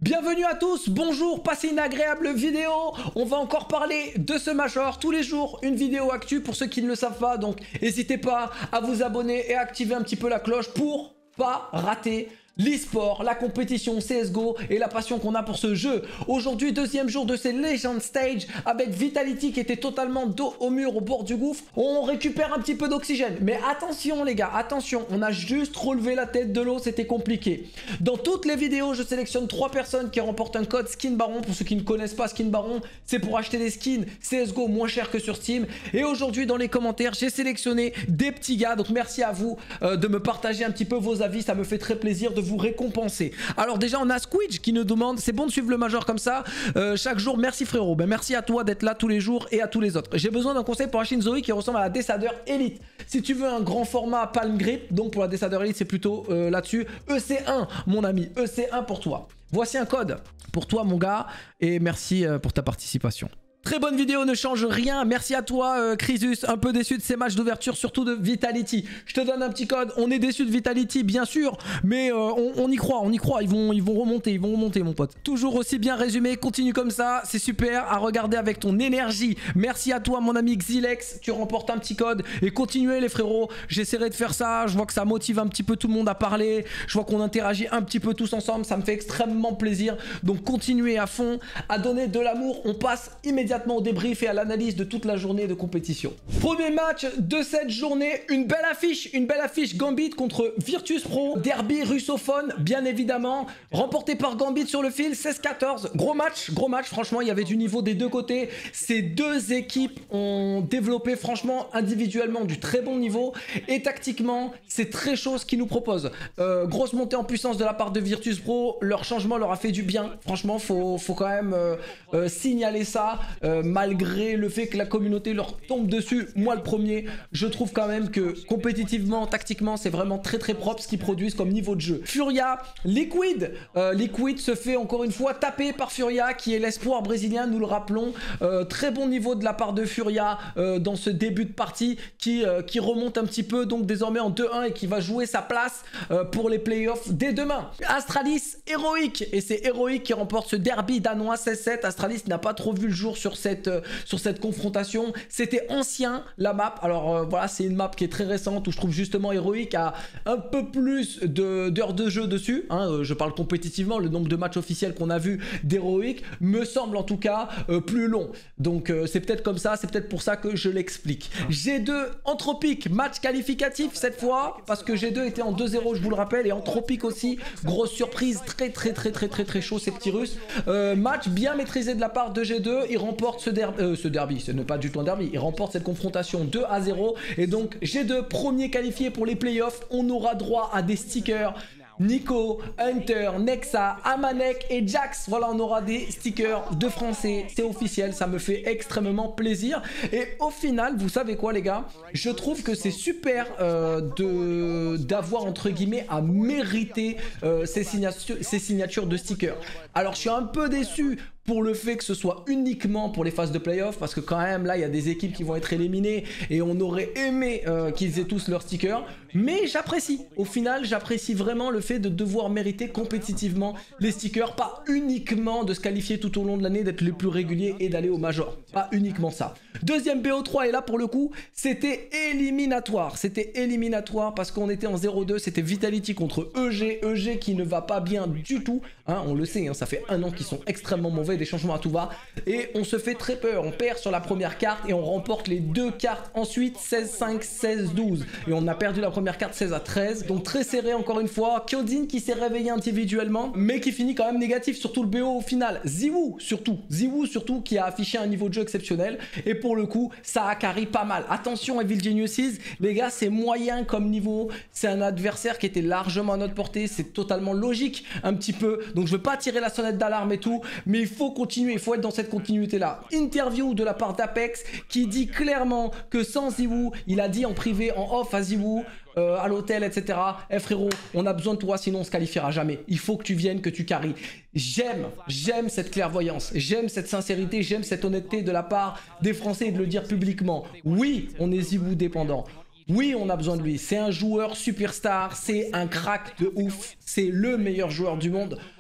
Bienvenue à tous, bonjour, passez une agréable vidéo. On va encore parler de ce Major tous les jours, une vidéo actu pour ceux qui ne le savent pas. Donc n'hésitez pas à vous abonner et à activer un petit peu la cloche pour pas rater l'e-sport, la compétition CSGO et la passion qu'on a pour ce jeu. Aujourd'hui, deuxième jour de ces Legend Stage avec Vitality qui était totalement dos au mur au bord du gouffre. On récupère un petit peu d'oxygène. Mais attention les gars, attention, on a juste relevé la tête de l'eau, c'était compliqué. Dans toutes les vidéos, je sélectionne 3 personnes qui remportent un code Skin Baron. Pour ceux qui ne connaissent pas Skin Baron, c'est pour acheter des skins CSGO moins cher que sur Steam. Et aujourd'hui, dans les commentaires, j'ai sélectionné des petits gars. Donc merci à vous de me partager un petit peu vos avis. Ça me fait très plaisir de vous récompenser. Alors déjà on a Squidge qui nous demande, c'est bon de suivre le Major comme ça chaque jour? Merci frérot. Ben merci à toi d'être là tous les jours et à tous les autres. J'ai besoin d'un conseil pour acheter une Zoe qui ressemble à la Dessadeur Elite. Si tu veux un grand format Palm Grip, donc pour la Dessadeur Elite c'est plutôt là-dessus. EC1 mon ami, EC1 pour toi. Voici un code pour toi mon gars et merci pour ta participation. Très bonne vidéo, ne change rien. Merci à toi, Crisus. Un peu déçu de ces matchs d'ouverture, surtout de Vitality. Je te donne un petit code. On est déçu de Vitality, bien sûr, mais on y croit, on y croit. Ils vont remonter, mon pote. Toujours aussi bien résumé. Continue comme ça, c'est super à regarder avec ton énergie. Merci à toi, mon ami Xilex. Tu remportes un petit code et continuez, les frérots. J'essaierai de faire ça. Je vois que ça motive un petit peu tout le monde à parler. Je vois qu'on interagit un petit peu tous ensemble. Ça me fait extrêmement plaisir. Donc continuez à fond, à donner de l'amour. On passe immédiatement au débrief et à l'analyse de toute la journée de compétition. Premier match de cette journée, une belle affiche Gambit contre Virtus Pro, derby russophone bien évidemment, remporté par Gambit sur le fil, 16-14, gros match, franchement il y avait du niveau des deux côtés, ces deux équipes ont développé franchement individuellement du très bon niveau et tactiquement c'est très chaud ce qu'ils nous proposent. Grosse montée en puissance de la part de Virtus Pro, leur changement leur a fait du bien, franchement faut quand même signaler ça. Malgré le fait que la communauté leur tombe dessus, moi le premier, je trouve quand même que compétitivement, tactiquement, c'est vraiment très propre ce qu'ils produisent comme niveau de jeu. Furia, Liquid, Liquid se fait encore une fois taper par Furia qui est l'espoir brésilien, nous le rappelons. Très bon niveau de la part de Furia dans ce début de partie qui remonte un petit peu donc désormais en 2-1 et qui va jouer sa place pour les playoffs dès demain. Astralis, héroïque, et c'est héroïque qui remporte ce derby danois 16-7. Astralis n'a pas trop vu le jour sur cette confrontation. C'était ancien la map, alors voilà, c'est une map qui est très récente où je trouve justement héroïque a un peu plus d'heures de jeu dessus, hein, je parle compétitivement, le nombre de matchs officiels qu'on a vu d'héroïque me semble en tout cas plus long, donc c'est peut-être comme ça, c'est peut-être pour ça que je l'explique. G2 Anthropique, match qualificatif cette fois parce que G2 était en 2-0 je vous le rappelle, et Anthropique aussi, grosse surprise, très chaud ces petits Russes. Match bien maîtrisé de la part de G2, il remporte ce derby, ce n'est pas du tout un derby, il remporte cette confrontation 2-0 et donc G2 premier qualifié pour les playoffs. On aura droit à des stickers Nico, Hunter, Nexa, Amanek et Jax. Voilà, on aura des stickers de français, c'est officiel, ça me fait extrêmement plaisir. Et au final, vous savez quoi les gars, je trouve que c'est super d'avoir entre guillemets à mériter ces signatures de stickers. Alors je suis un peu déçu pour le fait que ce soit uniquement pour les phases de playoff, parce que quand même là il y a des équipes qui vont être éliminées et on aurait aimé qu'ils aient tous leurs stickers, mais j'apprécie, au final j'apprécie vraiment le fait de devoir mériter compétitivement les stickers, pas uniquement de se qualifier tout au long de l'année, d'être les plus réguliers et d'aller au Major, pas uniquement ça. Deuxième BO3 et là pour le coup c'était éliminatoire parce qu'on était en 0-2, c'était Vitality contre EG qui ne va pas bien du tout, hein, on le sait, hein, ça fait un an qu'ils sont extrêmement mauvais, des changements à tout va, et on se fait très peur, on perd sur la première carte et on remporte les deux cartes ensuite, 16-5, 16-12, et on a perdu la première carte 16-13, donc très serré encore une fois. Kyodin qui s'est réveillé individuellement mais qui finit quand même négatif, surtout le BO au final. Ziwoo surtout qui a affiché un niveau de jeu exceptionnel, et pour le coup ça a carry pas mal. Attention Evil Geniuses les gars, c'est moyen comme niveau, c'est un adversaire qui était largement à notre portée, c'est totalement logique un petit peu, donc je veux pas tirer la sonnette d'alarme et tout, mais il faut continuer, il faut être dans cette continuité là. Interview de la part d'Apex qui dit clairement que sans Ziwoo, il a dit en privé, en off à Ziwoo, à l'hôtel, etc. Eh frérot, on a besoin de toi, sinon on se qualifiera jamais. Il faut que tu viennes, que tu carries. J'aime cette clairvoyance, j'aime cette sincérité, j'aime cette honnêteté de la part des Français et de le dire publiquement. Oui, on est Ziwoo dépendant. Oui, on a besoin de lui. C'est un joueur superstar, c'est un crack de ouf. C'est le meilleur joueur du monde.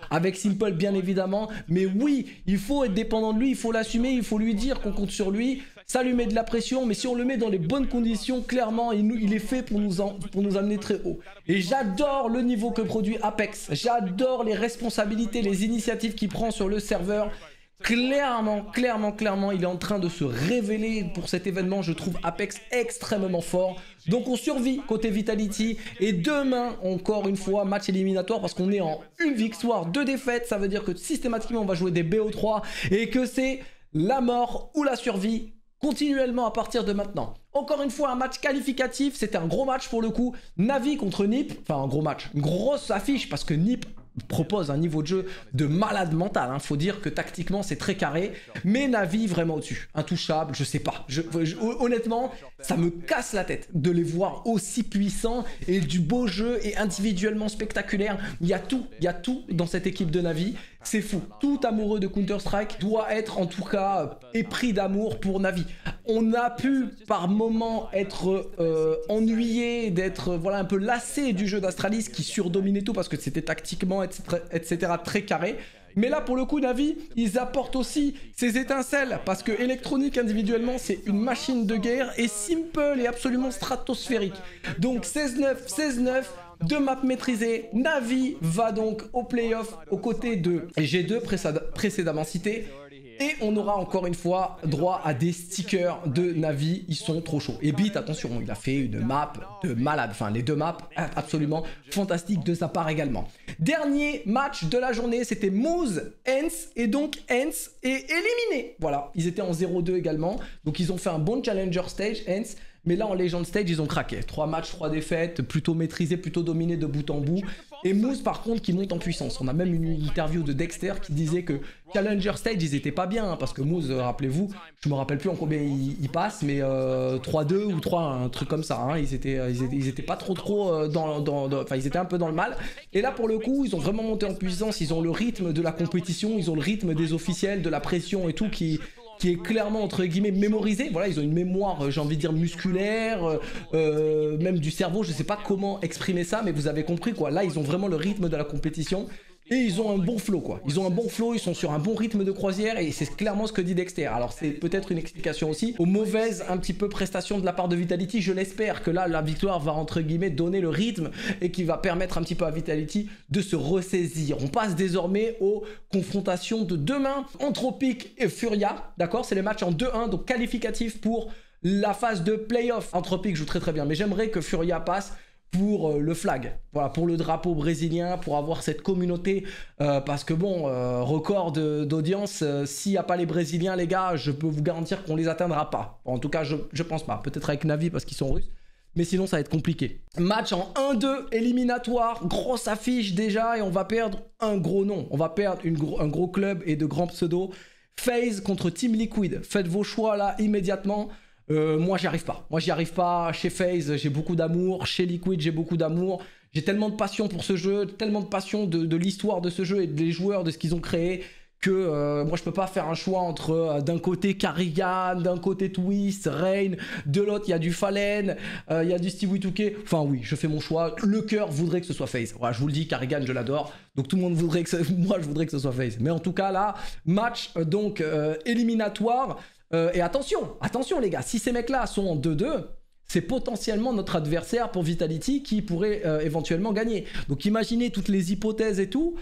avec Simple bien évidemment. Mais oui, il faut être dépendant de lui, il faut l'assumer, il faut lui dire qu'on compte sur lui. Ça lui met de la pression, mais si on le met dans les bonnes conditions, clairement, il est fait pour nous amener très haut. Et j'adore le niveau que produit Apex. J'adore les responsabilités, les initiatives qu'il prend sur le serveur. Clairement, il est en train de se révéler pour cet événement. Je trouve Apex extrêmement fort. Donc on survit côté Vitality. Et demain, encore une fois, match éliminatoire parce qu'on est en 1 victoire, 2 défaites. Ça veut dire que systématiquement, on va jouer des BO3 et que c'est la mort ou la survie continuellement à partir de maintenant. Encore une fois, un match qualificatif. C'était un gros match pour le coup. Navi contre NiP. Enfin, un gros match. Une grosse affiche parce que NiP propose un niveau de jeu de malade mental, hein. Faut dire que tactiquement c'est très carré, mais Navi vraiment au-dessus, intouchable, je sais pas, honnêtement ça me casse la tête de les voir aussi puissants et du beau jeu et individuellement spectaculaire. Il y a tout dans cette équipe de Navi, c'est fou. Tout amoureux de Counter-Strike doit être en tout cas épris d'amour pour Navi. On a pu par moments être ennuyé, d'être voilà un peu lassé du jeu d'Astralis qui surdominait tout parce que c'était tactiquement etc. très carré. Mais là pour le coup Navi ils apportent aussi ces étincelles parce que Electronic individuellement c'est une machine de guerre et Simple est absolument stratosphérique. Donc 16-9, 2 maps maîtrisées. Navi va donc au playoff aux côtés de G2 précédemment cité. Et on aura encore une fois droit à des stickers de Navi, ils sont trop chauds. Et Beat, attention, il a fait une map de malade, enfin les 2 maps absolument fantastiques de sa part également. Dernier match de la journée, c'était Moose, Hens, et donc Hens est éliminé. Voilà, ils étaient en 0-2 également, donc ils ont fait un bon Challenger Stage, Hens. Mais là, en Legend Stage, ils ont craqué. 3 matchs, 3 défaites, plutôt maîtrisé, plutôt dominé de bout en bout. Et Moose, par contre, qui monte en puissance. On a même une interview de Dexter qui disait que Challenger Stage, ils étaient pas bien. Hein, parce que Moose, rappelez-vous, je me rappelle plus en combien il passe, mais 3-2 ou 3-1, un truc comme ça. Hein, ils étaient pas trop enfin, ils étaient un peu dans le mal. Et là, pour le coup, ils ont vraiment monté en puissance. Ils ont le rythme de la compétition, ils ont le rythme des officiels, de la pression et tout qui est clairement entre guillemets mémorisé. Voilà, ils ont une mémoire, j'ai envie de dire musculaire, même du cerveau, je sais pas comment exprimer ça, mais vous avez compris quoi. Là, ils ont vraiment le rythme de la compétition et ils ont un bon flow quoi. Ils ont un bon flow, ils sont sur un bon rythme de croisière et c'est clairement ce que dit Dexter. Alors c'est peut-être une explication aussi aux mauvaises un petit peu prestations de la part de Vitality. Je l'espère que là la victoire va entre guillemets donner le rythme et qui va permettre un petit peu à Vitality de se ressaisir. On passe désormais aux confrontations de demain, Anthropic et Furia, d'accord? C'est les matchs en 2-1, donc qualificatifs pour la phase de playoff. Anthropic joue très bien, mais j'aimerais que Furia passe pour le flag, voilà, pour le drapeau brésilien, pour avoir cette communauté, parce que bon, record d'audience, s'il n'y a pas les Brésiliens, les gars, je peux vous garantir qu'on les atteindra pas. En tout cas, je pense pas. Peut-être avec Navi parce qu'ils sont russes, mais sinon ça va être compliqué. Match en 1-2 éliminatoire, grosse affiche déjà, et on va perdre un gros nom. On va perdre un gros club et de grands pseudos. FaZe contre Team Liquid. Faites vos choix là immédiatement. Moi j'y arrive pas. Moi j'y arrive pas. Chez FaZe j'ai beaucoup d'amour. Chez Liquid j'ai beaucoup d'amour. J'ai tellement de passion pour ce jeu, tellement de passion de l'histoire de ce jeu et des joueurs, de ce qu'ils ont créé, que moi je peux pas faire un choix entre d'un côté Karrigan, d'un côté Twist, Rain, de l'autre il y a du Fallen, il y a du Stevie2K. Enfin oui, je fais mon choix. Le cœur voudrait que ce soit FaZe. Voilà, je vous le dis, Karrigan je l'adore. Donc tout le monde voudrait que moi je voudrais que ce soit FaZe. Mais en tout cas là, match donc éliminatoire. Et attention les gars, si ces mecs là sont en 2-2, c'est potentiellement notre adversaire pour Vitality qui pourrait éventuellement gagner. Donc imaginez toutes les hypothèses et tout.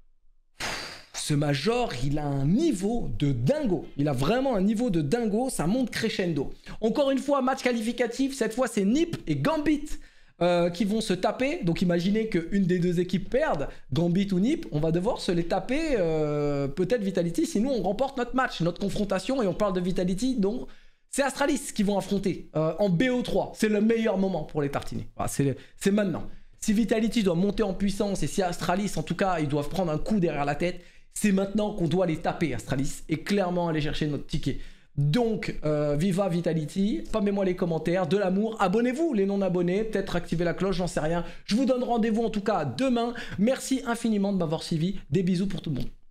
Ce Major, il a un niveau de dingo. Il a vraiment un niveau de dingo, ça monte crescendo. Encore une fois, match qualificatif, cette fois c'est NiP et Gambit qui vont se taper. Donc imaginez qu'une des deux équipes perde, Gambit ou NiP, on va devoir se les taper, peut-être Vitality, sinon on remporte notre match, notre confrontation, et on parle de Vitality, donc c'est Astralis qui vont affronter en BO3. C'est le meilleur moment pour les tartiner. Voilà, c'est maintenant. Si Vitality doit monter en puissance et si Astralis, en tout cas, ils doivent prendre un coup derrière la tête, c'est maintenant qu'on doit les taper, Astralis, et clairement aller chercher notre ticket. Donc, viva Vitality, spammez-moi les commentaires, de l'amour, abonnez-vous les non-abonnés, peut-être activez la cloche, j'en sais rien. Je vous donne rendez-vous en tout cas demain. Merci infiniment de m'avoir suivi, des bisous pour tout le monde.